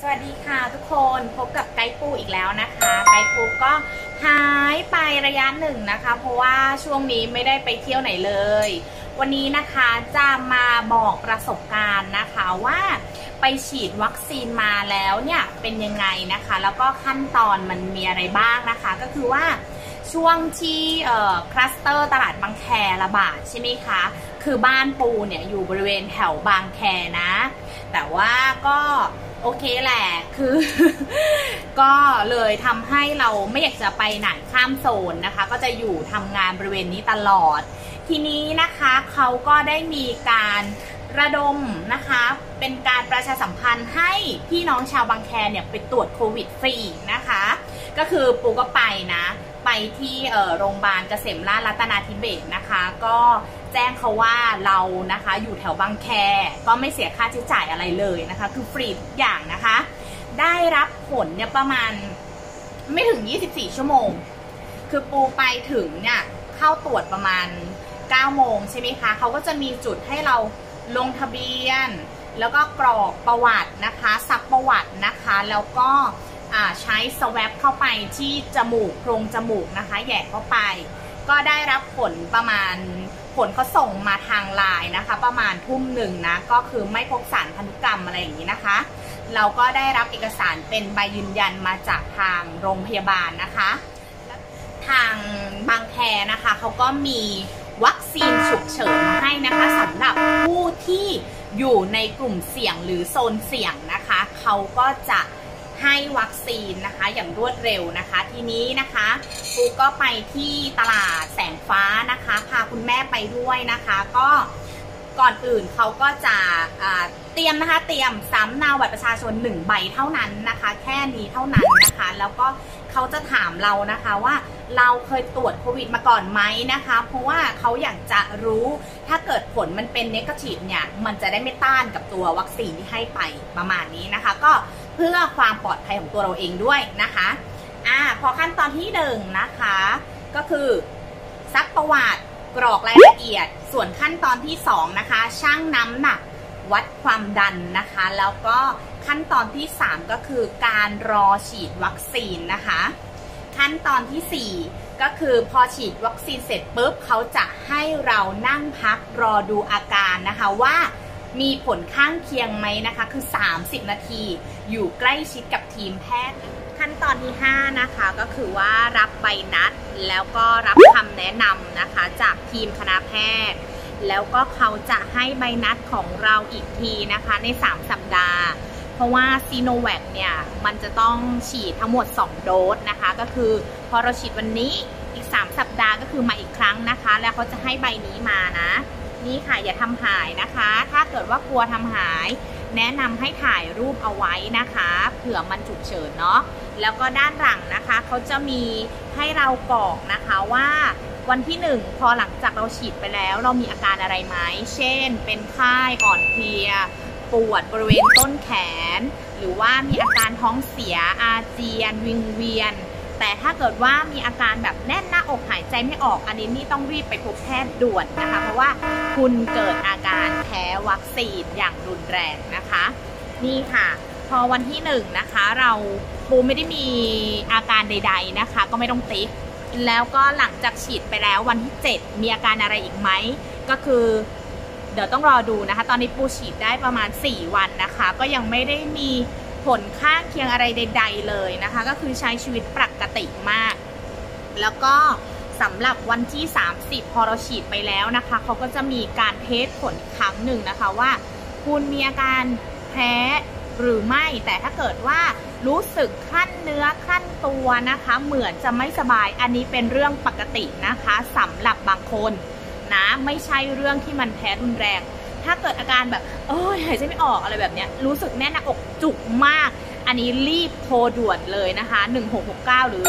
สวัสดีค่ะทุกคนพบกับไกด์ปูอีกแล้วนะคะไกด์ปูก็หายไประยะหนึ่งนะคะเพราะว่าช่วงนี้ไม่ได้ไปเที่ยวไหนเลยวันนี้นะคะจะมาบอกประสบการณ์นะคะว่าไปฉีดวัคซีนมาแล้วเนี่ยเป็นยังไงนะคะแล้วก็ขั้นตอนมันมีอะไรบ้างนะคะก็คือว่าช่วงที่คลัสเตอร์ตลาดบางแคระบาดใช่ไหมคะคือบ้านปูเนี่ยอยู่บริเวณแถวบางแคนะแต่ว่าก็โอเคแหละคือ ก็เลยทำให้เราไม่อยากจะไปไหนข้ามโซนนะคะก็จะอยู่ทำงานบริเวณนี้ตลอดทีนี้นะคะเขาก็ได้มีการระดมนะคะเป็นการประชาสัมพันธ์ให้พี่น้องชาวบางแคเนี่ยไปตรวจโควิดฟรีนะคะก็คือปูก็ไปนะไปที่โรงพยาบาลเกษมราชรัตนาธิเบศรนะคะก็แจ้งเขาว่าเรานะคะอยู่แถวบางแคก็ไม่เสียค่าใช้จ่ายอะไรเลยนะคะคือฟรีทุกอย่างนะคะได้รับผลเนี่ยประมาณไม่ถึง24ชั่วโมงคือปูไปถึงเนี่ยเข้าตรวจประมาณ9โมงใช่ไหมคะเขาก็จะมีจุดให้เราลงทะเบียนแล้วก็กรอกประวัตินะคะซักประวัตินะคะแล้วก็ใช้สวอปเข้าไปที่จมูกโพรงจมูกนะคะแหย่เข้าไปก็ได้รับผลประมาณผลเขาส่งมาทางไลน์นะคะประมาณทุ่มหนึ่งนะก็คือไม่พบสารพันธุกรรมอะไรอย่างนี้นะคะเราก็ได้รับเอกสารเป็นใบยืนยันมาจากทางโรงพยาบาลนะคะทางบางแคนะคะเขาก็มีวัคซีนฉุกเฉินมาให้นะคะสำหรับผู้ที่อยู่ในกลุ่มเสี่ยงหรือโซนเสี่ยงนะคะเขาก็จะให้วัคซีนนะคะอย่างรวดเร็วนะคะทีนี้นะคะปูก็ไปที่ตลาดแสงฟ้านะคะพาคุณแม่ไปด้วยนะคะก็ก่อนอื่นเขาก็จะเตรียมนะคะเตรียมสำเนาบัตรประชาชน1ใบเท่านั้นนะคะแค่นี้เท่านั้นนะคะแล้วก็เขาจะถามเรานะคะว่าเราเคยตรวจโควิดมาก่อนไหมนะคะเพราะว่าเขาอยากจะรู้ถ้าเกิดผลมันเป็นเนกาทีฟเนี่ยมันจะได้ไม่ต้านกับตัววัคซีนที่ให้ไปประมาณนี้นะคะก็เพื่อความปลอดภัยของตัวเราเองด้วยนะคะพอขั้นตอนที่1นะคะก็คือซักประวัติกรอกรายละเอียดส่วนขั้นตอนที่2นะคะชั่งน้ำหนักวัดความดันนะคะแล้วก็ขั้นตอนที่3ก็คือการรอฉีดวัคซีนนะคะขั้นตอนที่4ก็คือพอฉีดวัคซีนเสร็จปุ๊บเขาจะให้เรานั่งพักรอดูอาการนะคะว่ามีผลข้างเคียงไหมนะคะคือ30นาทีอยู่ใกล้ชิดกับทีมแพทย์ขั้นตอนที่5นะคะก็คือว่ารับใบนัดแล้วก็รับคำแนะนำนะคะจากทีมคณะแพทย์แล้วก็เขาจะให้ใบนัดของเราอีกทีนะคะใน3สัปดาห์เพราะว่าซีโนแวคเนี่ยมันจะต้องฉีดทั้งหมด2โดสนะคะก็คือพอเราฉีดวันนี้อีก3สัปดาห์ก็คือมาอีกครั้งนะคะแล้วเขาจะให้ใบนี้มานะนี่ค่ะอย่าทำหายนะคะถ้าเกิดว่ากลัวทำหายแนะนำให้ถ่ายรูปเอาไว้นะคะเผื่อมันฉุกเฉินเนาะแล้วก็ด้านหลังนะคะเขาจะมีให้เรากรอกนะคะว่าวันที่1พอหลังจากเราฉีดไปแล้วเรามีอาการอะไรไหมเช่นเป็นไข้อ่อนเพลียปวดบริเวณต้นแขนหรือว่ามีอาการท้องเสียอาเจียนวิงเวียนแต่ถ้าเกิดว่ามีอาการแบบแน่นหน้าอกหายใจไม่ออกอันนี้นี่ต้องรีบไปพบแพทย์ด่วนนะคะเพราะว่าคุณเกิดอาการแพ้วัคซีนอย่างรุนแรงนะคะนี่ค่ะพอวันที่1นะคะเราปูไม่ได้มีอาการใดๆนะคะก็ไม่ต้องติ๊กแล้วก็หลังจากฉีดไปแล้ววันที่7มีอาการอะไรอีกไหมก็คือเดี๋ยวต้องรอดูนะคะตอนนี้ปูฉีดได้ประมาณ4วันนะคะก็ยังไม่ได้มีผลข้างเคียงอะไรใดๆเลยนะคะก็คือใช้ชีวิตปกติมากแล้วก็สำหรับวันที่30พอเราฉีดไปแล้วนะคะเขาก็จะมีการเทสผลอีกครั้งหนึ่งนะคะว่าคุณมีอาการแพ้หรือไม่แต่ถ้าเกิดว่ารู้สึกคลั่นเนื้อคลั่นตัวนะคะเหมือนจะไม่สบายอันนี้เป็นเรื่องปกตินะคะสำหรับบางคนนะไม่ใช่เรื่องที่มันแพ้รุนแรงถ้าเกิดอาการแบบหายใจไม่ออกอะไรแบบนี้รู้สึกแน่นหน้าอกจุกมากอันนี้รีบโทรด่วนเลยนะคะ1669หรือ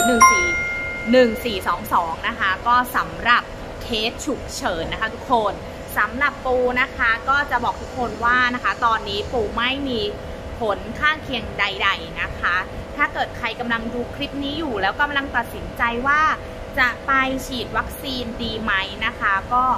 1422นะคะก็สำหรับเคสฉุกเฉินนะคะทุกคนสำหรับปูนะคะก็จะบอกทุกคนว่านะคะตอนนี้ปูไม่มีผลข้างเคียงใดๆนะคะถ้าเกิดใครกำลังดูคลิปนี้อยู่แล้วกำลังตัดสินใจว่าจะไปฉีดวัคซีนดีไหมนะคะ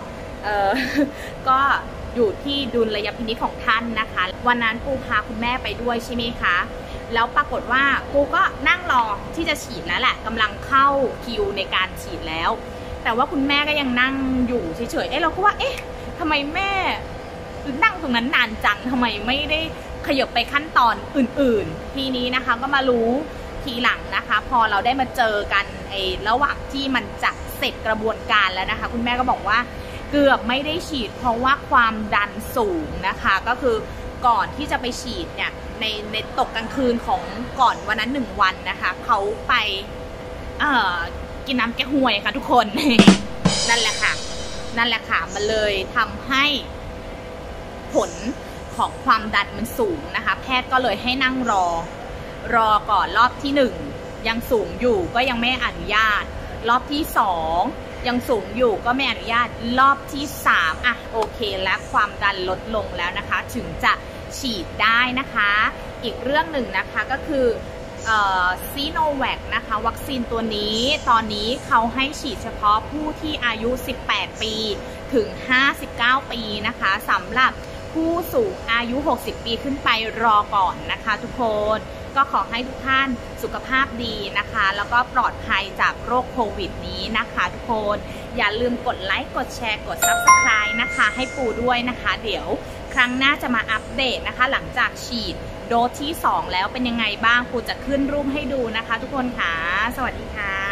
ก็อยู่ที่ดุลยพินิจของท่านนะคะวันนั้นปูพาคุณแม่ไปด้วยใช่ไหมคะแล้วปรากฏว่าปูก็นั่งรอที่จะฉีดแล้วแหละกำลังเข้าคิวในการฉีดแล้วแต่ว่าคุณแม่ก็ยังนั่งอยู่เฉยๆเราก็ว่าทำไมแม่นั่งตรงนั้นนานจังทำไมไม่ได้ขยับไปขั้นตอนอื่นๆทีนี้นะคะก็มารู้ทีหลังนะคะพอเราได้มาเจอกันระหว่างที่มันจะเสร็จกระบวนการแล้วนะคะคุณแม่ก็บอกว่าเกือบไม่ได้ฉีดเพราะว่าความดันสูงนะคะก็คือก่อนที่จะไปฉีดเนี่ยในตกกลางคืนของก่อนวันนั้น1 วันนะคะเขาไปกินน้ำแก้ห่วยค่ะทุกคน นั่นแหละค่ะมันเลยทำให้ผลของความดันมันสูงนะคะแพทย์ก็เลยให้นั่งรอก่อนรอบที่1ยังสูงอยู่ก็ยังไม่อนุญาตรอบที่2ยังสูงอยู่ก็ไม่อนุญาตรอบที่3โอเคแล้วความดันลดลงแล้วนะคะถึงจะฉีดได้นะคะอีกเรื่องหนึ่งนะคะก็คือซีโนแวคนะคะวัคซีนตัวนี้ตอนนี้เขาให้ฉีดเฉพาะผู้ที่อายุ18 ปีถึง59 ปีนะคะสำหรับผู้สูงอายุ60 ปีขึ้นไปรอก่อนนะคะทุกคนก็ขอให้ทุกท่านสุขภาพดีนะคะแล้วก็ปลอดภัยจากโรคโควิดนี้นะคะทุกคนอย่าลืมกดไลค์กดแชร์กด Subscribe นะคะให้ปูด้วยนะคะเดี๋ยวครั้งหน้าจะมาอัปเดตนะคะหลังจากฉีดโดสที่2แล้วเป็นยังไงบ้างปูจะขึ้นรูปให้ดูนะคะทุกคนค่ะสวัสดีค่ะ